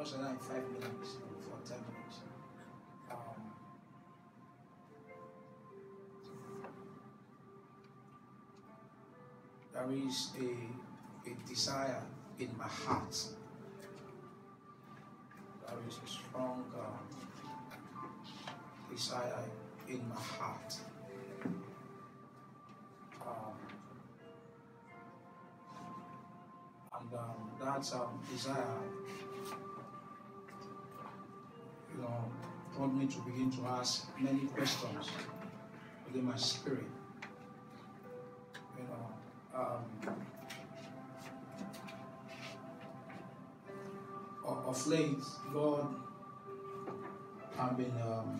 What's another 5 minutes for 10 minutes? There is a desire in my heart. There is a strong desire in my heart. That desire, brought me to begin to ask many questions within my spirit. Of late, God have been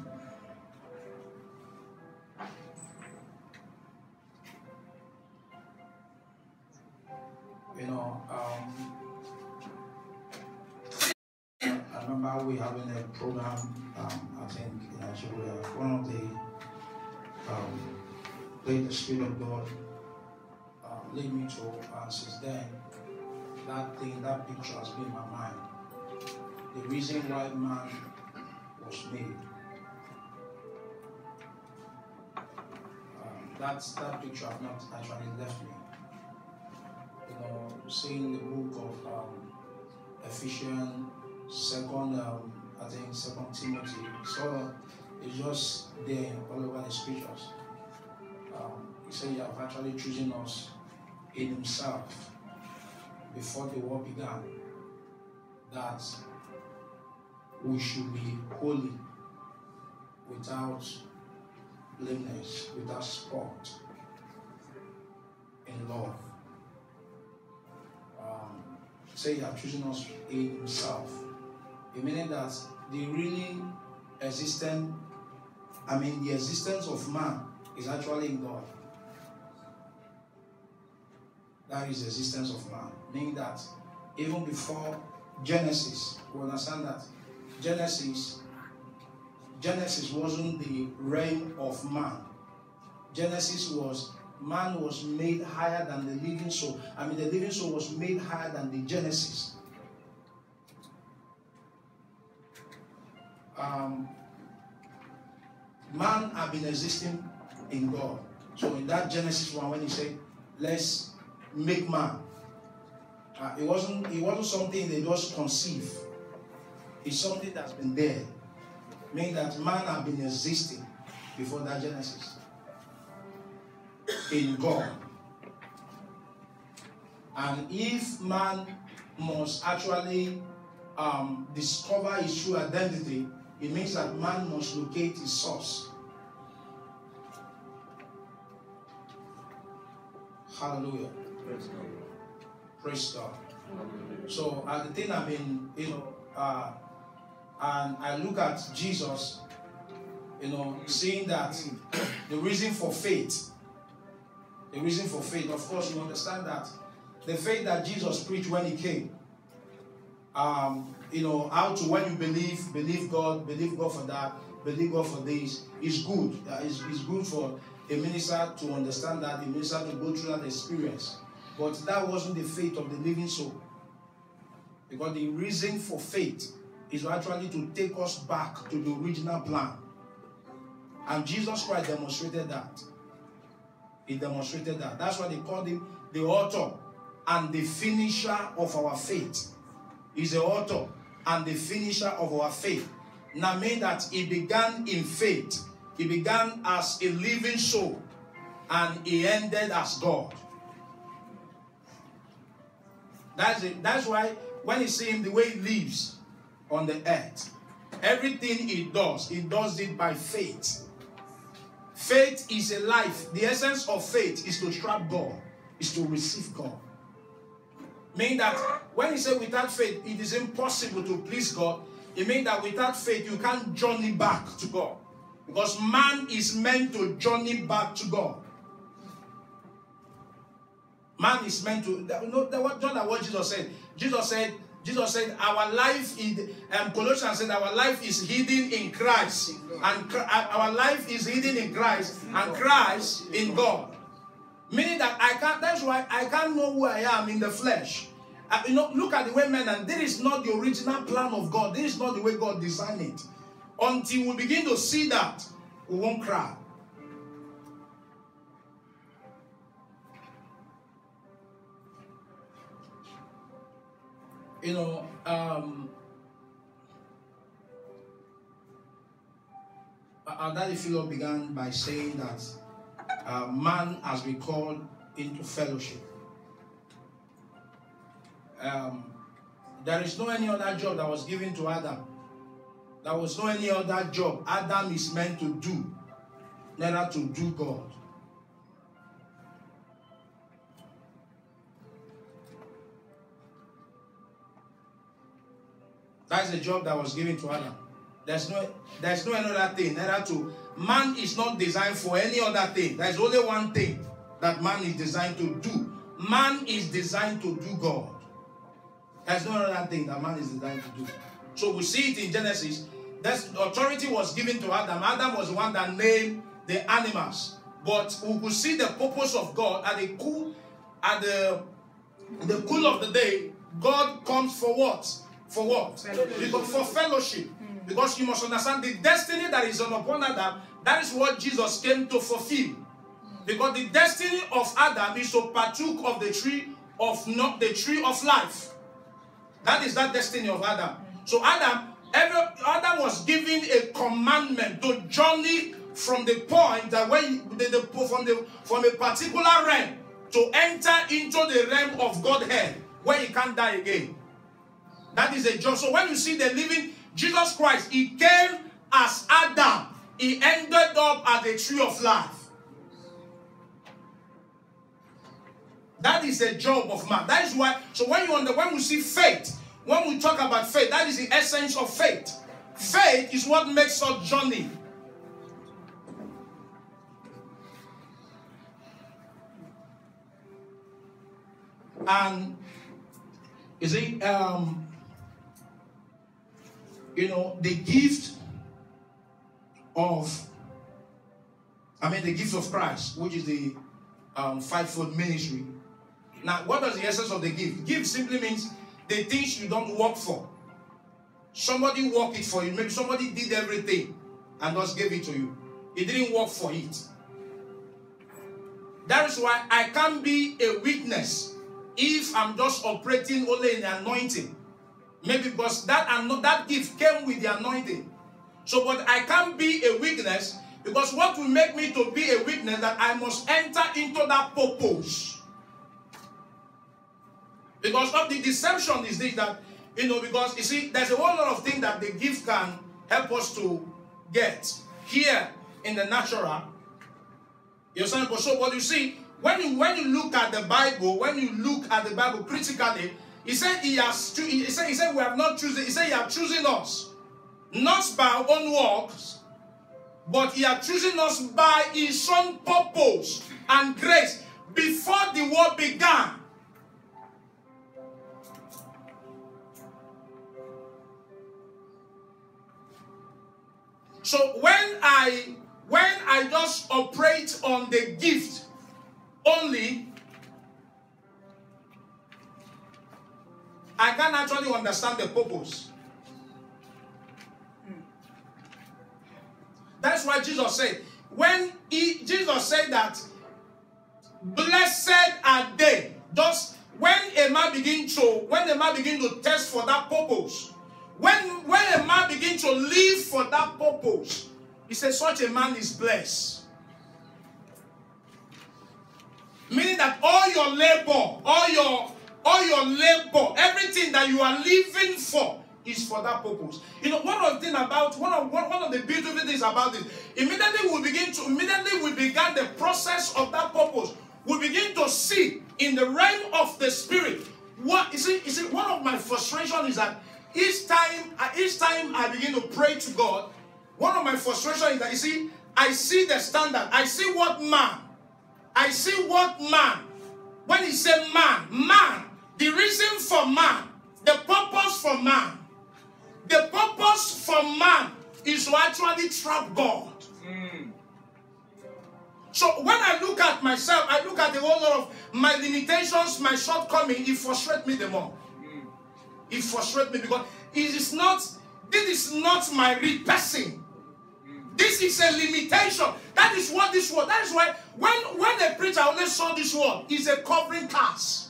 I remember we having a program, I think in Nigeria, one of the late the Spirit of God lead me to, and since then, that picture has been in my mind. The reason why man was made. That picture has not actually left me. Seeing the book of Ephesians, second Timothy, so it's just there all over the scriptures. He said he have actually chosen us in himself before the war began, that we should be holy, without blameless, without spot, in love. Say he has chosen us in himself. Meaning that the really the existence of man is actually in God. That is the existence of man. Meaning that even before Genesis, we understand that Genesis wasn't the reign of man. Genesis was, man was made higher than the living soul. The living soul was made higher than the Genesis. Man had been existing in God. So in that Genesis 1, when he said, let's make man, it wasn't something they just conceive. It's something that's been there. Meaning that man had been existing before that Genesis. In God. And if man must actually discover his true identity, it means that man must locate his source. Hallelujah. Praise God. Praise God. So the thing and I look at Jesus, seeing that the reason for faith, of course, you understand that the faith that Jesus preached when he came, how to, when you believe God for that, believe God for this, is good. It's good for a minister to understand that, a minister to go through that experience. But that wasn't the faith of the living soul. Because the reason for faith is actually to take us back to the original plan. And Jesus Christ demonstrated that. He demonstrated that. That's why they called him the author and the finisher of our faith. He's the author and the finisher of our faith. Now, mean that he began in faith. He began as a living soul and he ended as God. That's it. That's why when you see him, the way he lives on the earth, everything he does it by faith. Faith is a life. The essence of faith is to trust God, is to receive God. Meaning that when you say without faith, it is impossible to please God, it means that without faith, you can't journey back to God. Because man is meant to journey back to God. Man is meant to, what Jesus said. Jesus said, our life is, Colossians said, our life is hidden in Christ. And our life is hidden in Christ, and Christ in God. Meaning that that's why I can't know who I am in the flesh. look at the way men, and this is not the original plan of God. This is not the way God designed it. Until we begin to see that, we won't cry. Our Daddy Philip began by saying that man has been called into fellowship. There is no any other job that was given to Adam. There was no any other job Adam is meant to do, neither to do God. That's the job that was given to Adam. There's no another thing. Man is not designed for any other thing. There's only one thing that man is designed to do. Man is designed to do God. There's no other thing that man is designed to do. So we see it in Genesis. That authority was given to Adam. Adam was the one that named the animals. But we could see the purpose of God at the cool of the day. God comes for what? For what? Because for fellowship. Because you must understand the destiny that is upon Adam, that is what Jesus came to fulfill. Because the destiny of Adam is to partook of the tree of life. That is that destiny of Adam. So Adam was given a commandment to journey from the point that from a particular realm to enter into the realm of Godhead, where he can't die again. That is a job. So when you see the living Jesus Christ, he came as Adam. He ended up at the tree of life. That is the job of man. That is why. So when we see faith, when we talk about faith, that is the essence of faith. Faith is what makes us journey. And you see, the gift of Christ, which is the fivefold ministry. Now, what does the essence of the gift? Gift simply means the things you don't work for. Somebody worked it for you. Maybe somebody did everything and just gave it to you. He didn't work for it. That is why I can't be a witness if I'm just operating only in the anointing. Maybe because that gift came with the anointing. So, but I can't be a witness because what will make me to be a witness that I must enter into that purpose. Because of the deception is this that, because you see, there's a whole lot of things that the gift can help us to get here in the natural. You understand? But you see, when you look at the Bible, critically, he said he said we have not chosen. He said he has chosen us, not by our own works, but he has chosen us by his own purpose and grace before the world began. So when I just operate on the gift only, I can't actually understand the purpose. That's why Jesus said, Jesus said that blessed are they. Just when a man begin to test for that purpose, when a man begin to live for that purpose, he says such a man is blessed. Meaning that all your labor, everything that you are living for is for that purpose. One of the beautiful things about this, immediately we began the process of that purpose. We begin to see in the realm of the spirit. You see, one of my frustrations is that each time I begin to pray to God, one of my frustrations is that, you see, I see the standard. I see what man. When he said man, the reason for man, the purpose for man. The purpose for man is to actually trap God. So when I look at myself, I look at the whole lot of my limitations, my shortcoming, it frustrates me the more. It frustrates me because this is not my real person. This is a limitation. That is what this word. That is why when a preacher only saw this word, it's a covering cast.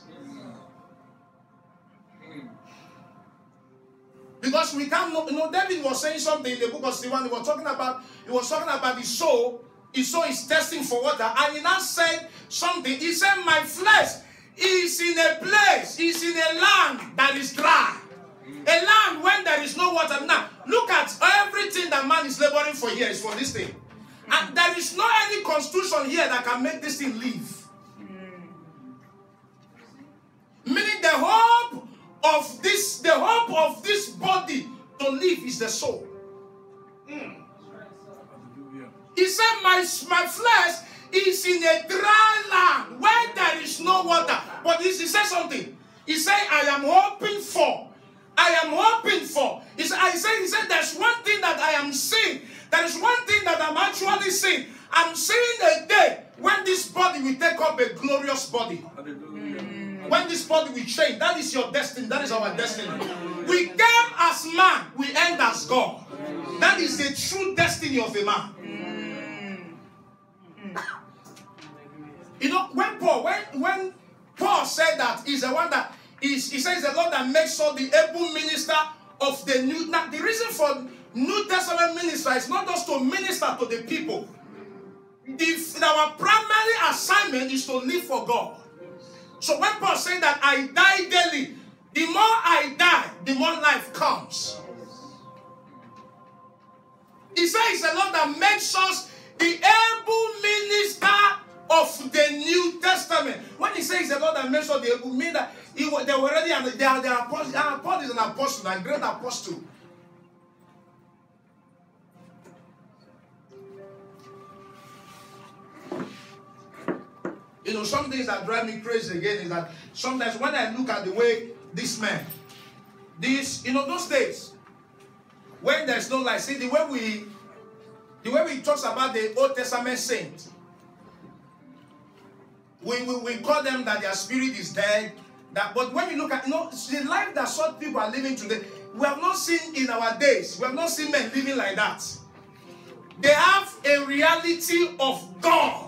Because we can't know, David was saying something in the book of Stephen. He was talking about his soul. His soul is thirsting for water. And he now said something. He said, my flesh is in a place, is in a land that is dry. A land when there is no water. Now, look at everything that man is laboring for here is for this thing. And there is no any constitution here that can make this thing live. Meaning the hope of this body to live is the soul. He said, my flesh is in a dry land where there is no water. But he said something. He said, I am hoping for. He said, there's one thing that I am seeing. There is one thing that I'm actually seeing. I'm seeing a day when this body will take up a glorious body. When this body will change. That is your destiny. That is our destiny. We came as man. We end as God. That is the true destiny of a man. You know, when Paul said that, he's the one that he says the Lord that makes us the able minister of the new. Now, the reason for New Testament minister is not just to minister to the people. Our primary assignment is to live for God. So when Paul said that I die daily, the more I die, the more life comes. He says the Lord that makes us the able minister of the New Testament. When he says the Lord that makes us the able, mean that they were already they are apostles. Paul is an apostle, a great apostle. You know, some things that drive me crazy again is that sometimes when I look at the way this man, those days, when there's no light, see the way we talk about the Old Testament saints, we call them that their spirit is dead. But when you look at, the life that such people are living today, we have not seen in our days. We have not seen men living like that. They have a reality of God.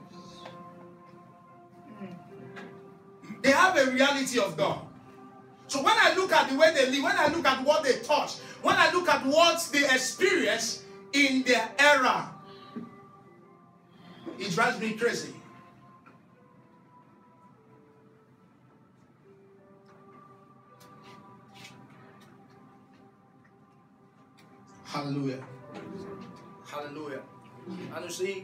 They have a reality of God. So when I look at the way they live, when I look at what they touch, when I look at what they experience in their era, it drives me crazy. Hallelujah. Hallelujah. And you see,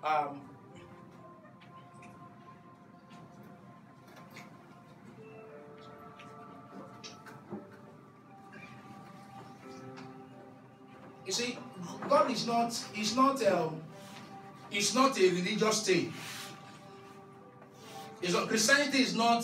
God is not a religious thing. Christianity is not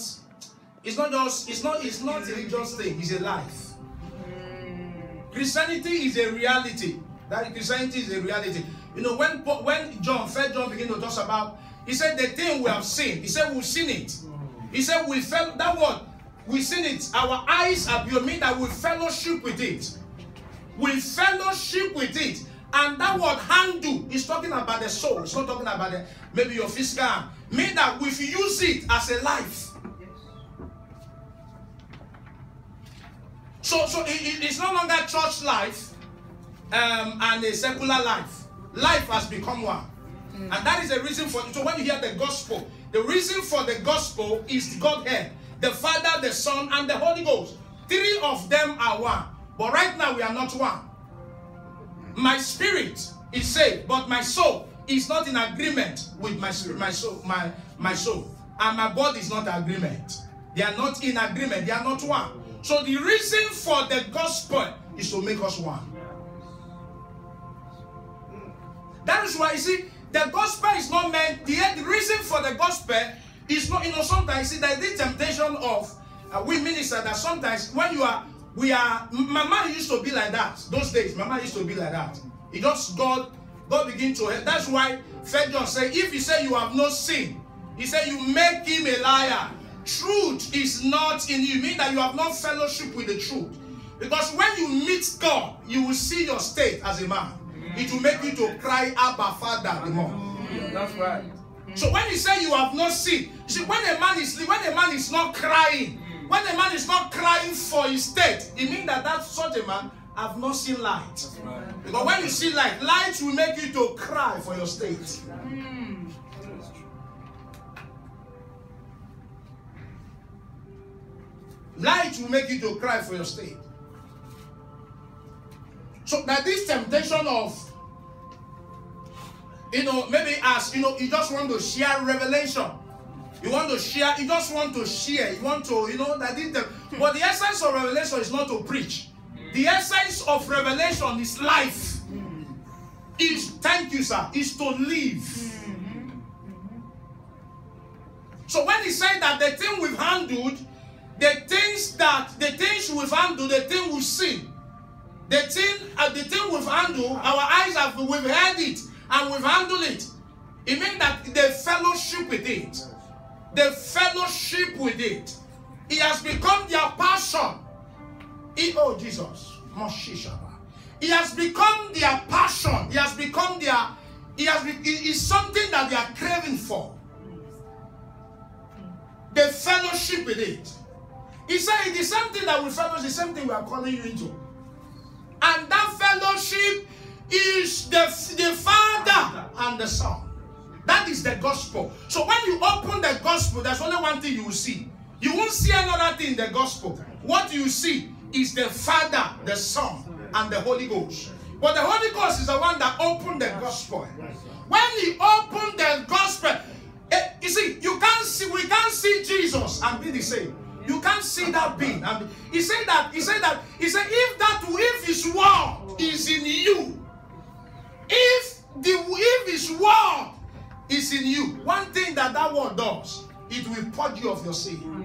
a religious thing, it's a life. Christianity is a reality. That Christianity is a reality. You know, when 1 John began to talk about, he said the thing we have seen, he said we've seen it. He said we felt that word, we've seen it. Our eyes are pure, mean that we fellowship with it. We fellowship with it. And that word handle is talking about the soul. It's not talking about maybe your physical hand. Mean that we use it as a life. So it's no longer church life and a secular life. Life has become one. And that is the reason for it. So when you hear the gospel, the reason for the gospel is Godhead. The Father, the Son, and the Holy Ghost. 3 of them are one. But right now we are not one. My spirit is saved, but my soul is not in agreement with my spirit, my soul. And my body is not in agreement. They are not in agreement. They are not one. So the reason for the gospel is to make us one. That is why, you see, the gospel is not meant, the reason for the gospel is not, sometimes, you see, there is the temptation of, we minister that sometimes when my mind used to be like that. Those days, my mind used to be like that. It just, God begin to help. That's why 1 John say, if you say you have no sin, He said, you make him a liar. Truth is not in you. Meaning that you have not fellowship with the truth. Because when you meet God, you will see your state as a man. It will make you to cry, Abba, Father, the more. That's right. So when you say you have not seen, you see, when a man is not crying, when a man is not crying for his state, it means that such a man have not seen light. Right. Because when you see light, light will make you to cry for your state. Light will make you to cry for your state. So that this temptation of, maybe as, you just want to share revelation. You want to share, you just want to share. You want to, that is the, but the essence of revelation is not to preach. The essence of revelation is life. Thank you, sir, is to live. So when he said that the thing we've handled, the things we've handled, the thing we've seen, the thing we've handled, our eyes we've heard it and we've handled it. It means that the fellowship with it. The fellowship with it. It has become their passion. Oh Jesus. It has become their passion. It has become it's something that they are craving for. The fellowship with it. He said it is something that we fellowship, the same thing we are calling you into. And that fellowship is the Father and the Son. That is the gospel. So when you open the gospel, there's only one thing you will see. You won't see another thing in the gospel. What you see is the Father, the Son, and the Holy Ghost. But the Holy Ghost is the one that opened the gospel. When he opened the gospel, you see, we can't see Jesus and be the same. You can't see that being. He said if his word is in you, if his word is in you, one thing that word does, it will purge you of your sin.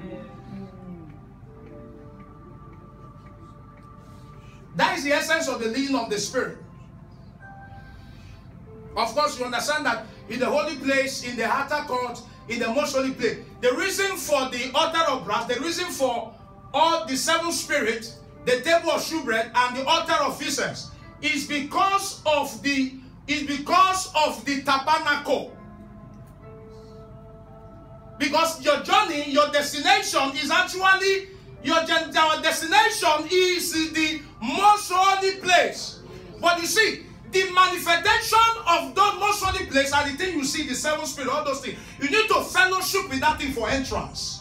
That is the essence of the leading of the Spirit. Of course, you understand that in the holy place, in the altar court, in the most holy place, the reason for the altar of brass, the reason for all the seven spirits, the table of shewbread, and the altar of incense is because of the tabernacle. Because your journey, your destination is actually, your destination is the most holy place. But you see, the manifestation of those most holy places are the thing you see, the seven spirits, all those things. You need to fellowship with that thing for entrance.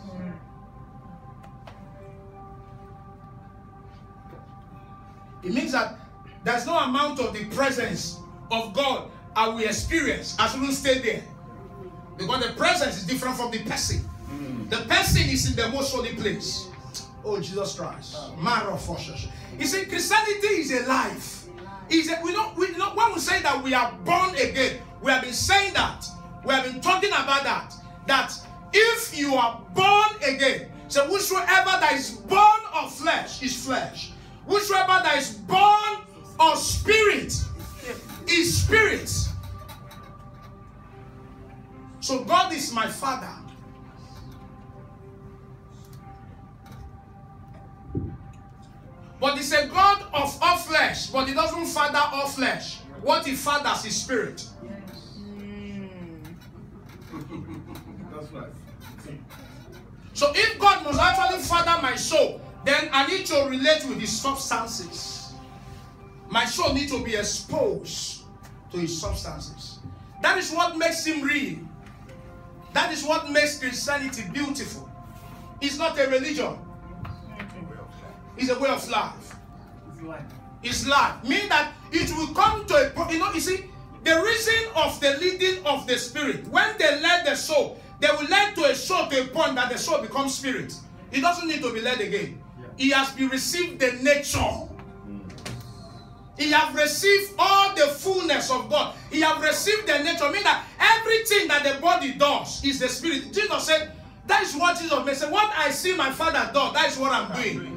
It means that there's no amount of the presence of God I will experience. I shouldn't stay there. Because the presence is different from the person. The person is in the most holy place. Oh, Jesus Christ. You see, Christianity is a life. When we say that we are born again, we have been saying that. We have been talking about that. That if you are born again, so whosoever that is born of flesh is flesh. Whosoever that is born of spirit is spirit. So God is my Father. But it's a God of all flesh, but he doesn't father all flesh. What he fathers is spirit. That's right. So if God must actually father my soul, then I need to relate with his substances. My soul needs to be exposed to his substances. That is what makes him real. That is what makes Christianity beautiful. It's not a religion. It's a way of life. It's life. Meaning that it will come to a point. You see, the reason of the leading of the Spirit, when they led the soul, they will lead to a soul to a point that the soul becomes spirit. It doesn't need to be led again. He has been received the nature. He has received all the fullness of God. He has received the nature. Meaning that everything that the body does is the spirit. Jesus said, that is what Jesus may say. What I see my Father do, that is what I'm doing.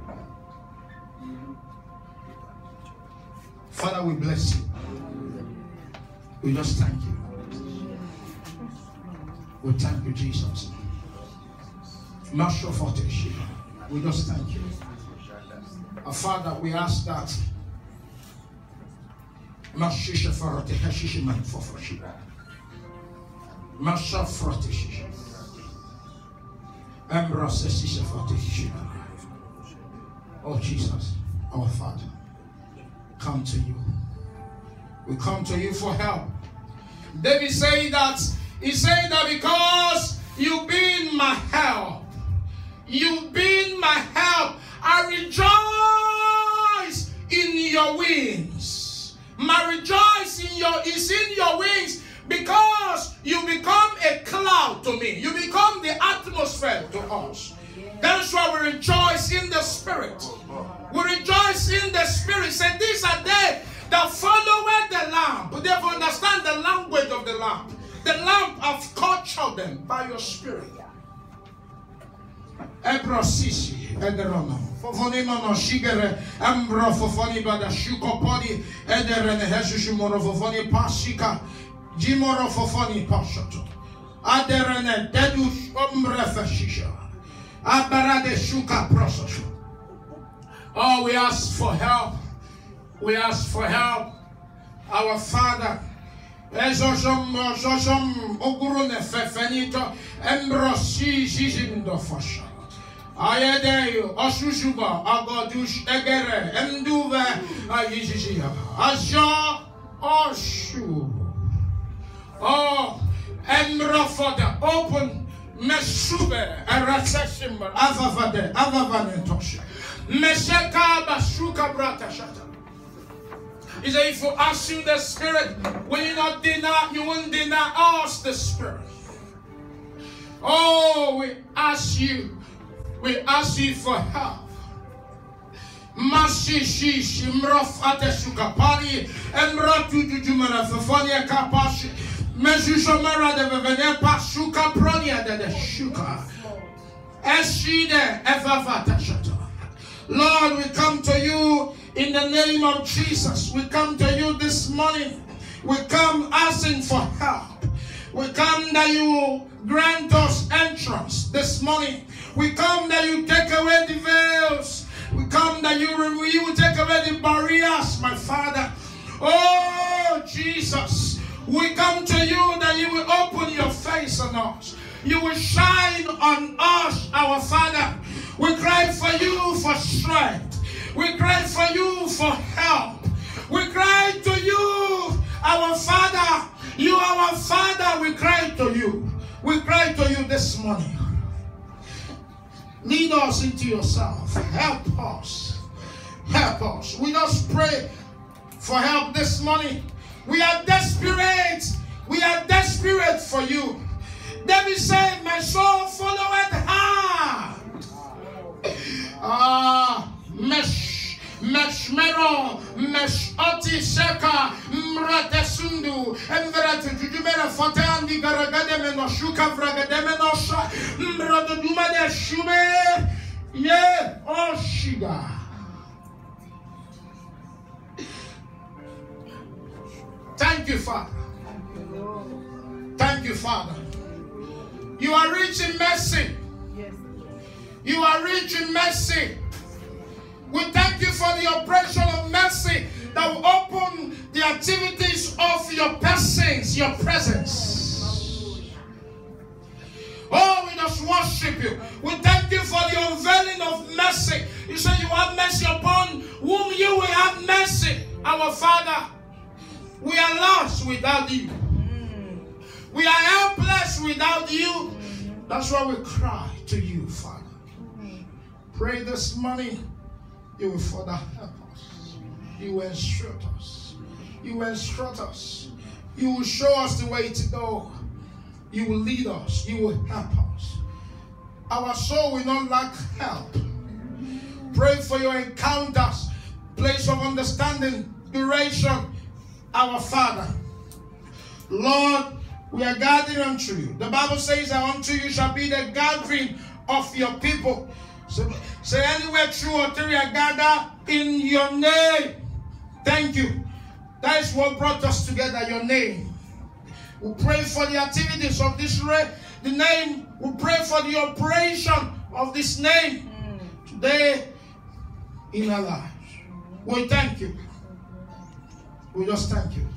Father, we bless you. We just thank you. We thank you, Jesus. Master Fortish, we just thank you. Our Father, we ask that Mashisha Farate Hashishiman for Fashiba. Masha Fortish. Embrace Fortish. Oh Jesus, our Father, come to you. We come to you for help. David said that, he said that because you've been my help. You've been my help. I rejoice in your wings. My rejoice is in your wings because you become a cloud to me. You become the atmosphere to us. That's why we rejoice in the Spirit. We rejoice in the Spirit. Say, these are they that follow the lamp. But they understand the language of the lamp. The lamp have cultured them by your Spirit. Ebrosisi ederono fofoni mama shigere embro fofoni bada shukopodi ederen heshushu moro fofoni pasika jimoro fofoni pashato aderene dedush omre feshisha abarade shuka process. Oh, we ask for help. We ask for help. Our Father, ezoshom ogurune fefenito embrosi jijindo fasha. Ayedeyo oshushuba agodush egere emduve ayijijia asha oshu. Oh, emrofoda open mesube eraseshimba avavade avavanetosha mesheka bashuka brata shata. He said, if you ask you the Spirit, will you not deny? You won't deny us the Spirit. Oh, we ask you for help. Mashishi mrof ateshukapari emratu jujumara fafonia kapashi mejujomara de vevene pashuka pronia de shuka eshide evavata shata. Lord, we come to you in the name of Jesus. We come to you this morning. We come asking for help. We come that you grant us entrance this morning. We come that you take away the veils. We come that you will take away the barriers, my Father. Oh, Jesus. We come to you that you will open your face on us. You will shine on us, our Father. We cry for you for strength. We cry for you for help. We cry to you, our Father. You, our Father, we cry to you. We cry to you this morning. Lead us into yourself. Help us. Help us. We just pray for help this morning. We are desperate. We are desperate for you. David said, my soul followeth hard. Meshmero, Meshoti Sheka, Mratesundu, Emvratu Jumera Fatandi Garagademeno Shuka Vragademenosha, Mraduma de Shume, Ye, oh Shiga. Thank you, Father. Thank you, Father. You are rich in mercy. You are rich in mercy. We thank you for the operation of mercy that will open the activities of your persons, your presence. Oh, we just worship you. We thank you for the unveiling of mercy. You say you have mercy upon whom you will have mercy. Our Father, we are lost without you. We are helpless without you. That's why we cry to you, Father. Pray this morning. You will further help us. You will instruct us. You will instruct us. You will show us the way to go. You will lead us. You will help us. Our soul will not lack help. Pray for your encounters, place of understanding, duration, our Father. Lord, we are gathering unto you. The Bible says that unto you shall be the gathering of your people. So, say anywhere two or three are gathered in your name. Thank you. That is what brought us together, your name. We pray for the activities of this the name. We pray for the operation of this name today in our lives. We thank you. We just thank you.